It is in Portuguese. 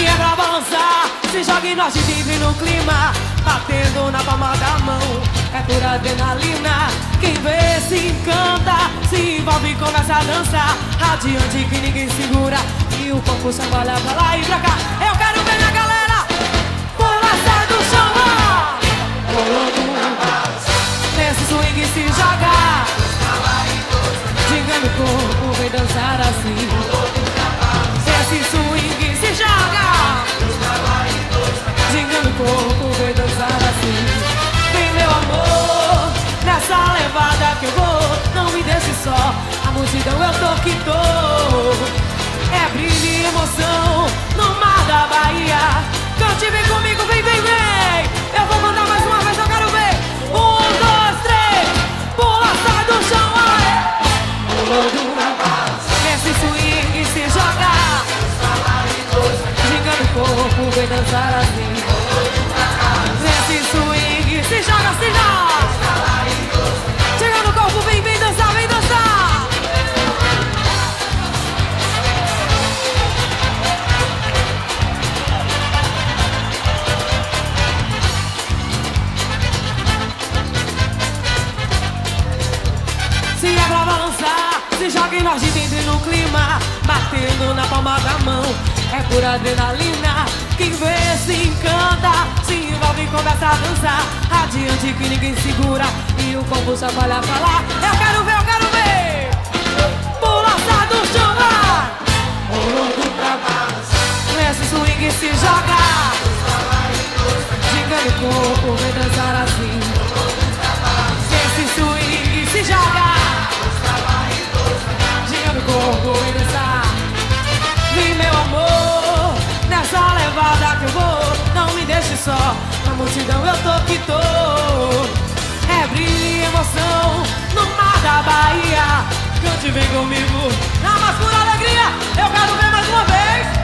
Se é pra balançar, se joga e nós vive no clima, batendo na palma da mão, é pura adrenalina. Quem vê se encanta, se envolve e começa a dançar, radiante que ninguém segura, e o corpo chacoalha pra lá e pra cá. Eu quero ver a galera pular, sai do chão, nesse swing se joga, gingando o corpo, vem dançar assim. Nesse swing se joga, gingando o corpo, vem dançar assim. Vem meu amor, nessa levada que eu vou, não me deixe só, a multidão eu tô que tô. É brilho e emoção no mar da Bahia. Cante, vem comigo, vem, vem, vem. Eu vou cantar mais uma vez, eu quero ver. 1, 2, 3, pula, sai do chão, vai. Pulando, nesse swing se joga, gingando o corpo, vem dançar assim. Nesse swing se joga, se joga, gingando o corpo, vem, vem dançar, vem dançar. Se é pra balançar, se joga e nós de dentro no clima, batendo na palma da mão, é pura adrenalina. Quem vê se encanta, se envolve e começa a dançar, adiante que ninguém segura, e o corpo chacoalha pra lá. Eu quero ver, eu quero ver. Pula, sai do chão, vai. Rolando pra baixo, nesse swing se joga, gingando o corpo, vem dançar assim. Nesse swing se joga, gingando o corpo, vem dançar. Vem meu amor, nessa levada que eu vou, não me deixe só, na multidão eu tô que tô. É brilho e emoção no mar da Bahia. Cante, vem comigo, na mais pura alegria. Eu quero ver mais uma vez.